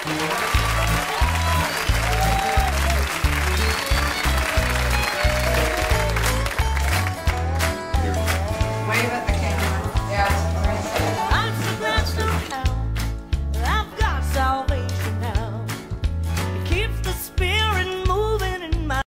Wave at the camera. Yeah. I'm so glad somehow I've got salvation now. It keeps the spirit moving in my.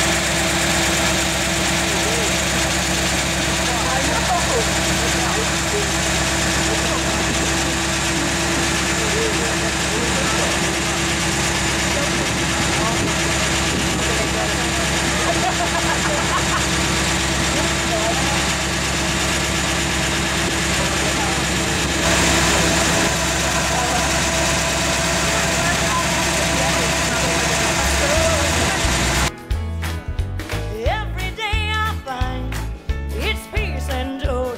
Every day I find it's peace and joy.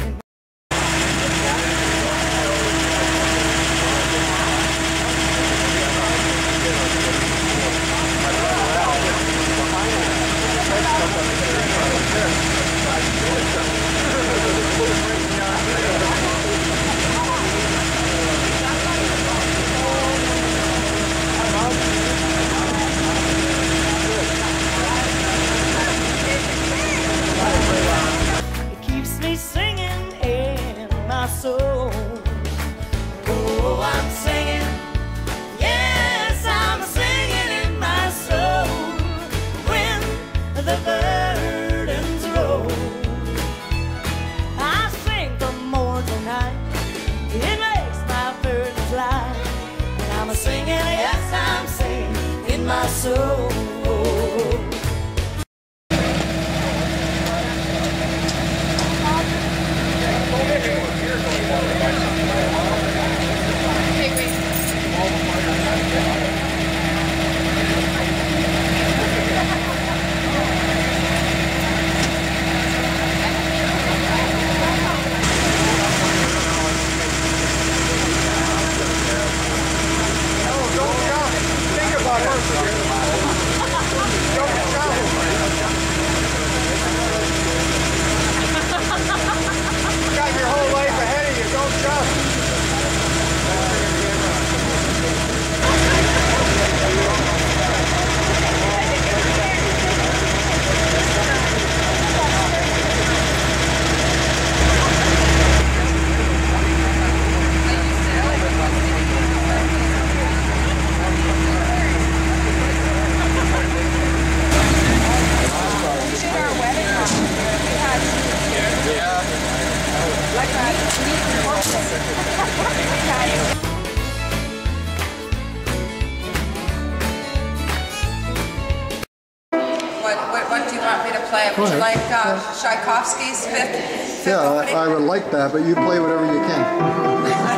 It keeps me singing in my soul. Oh, I'm singing. Yes, I'm singing in my soul. When the burdens roll, I sing from morn to night. It makes my burdens light. And I'm singing, yes, I'm singing in my soul. What do you want me to play? Would you like Tchaikovsky's Fifth Yeah, Opening? I would like that, but you play whatever you can.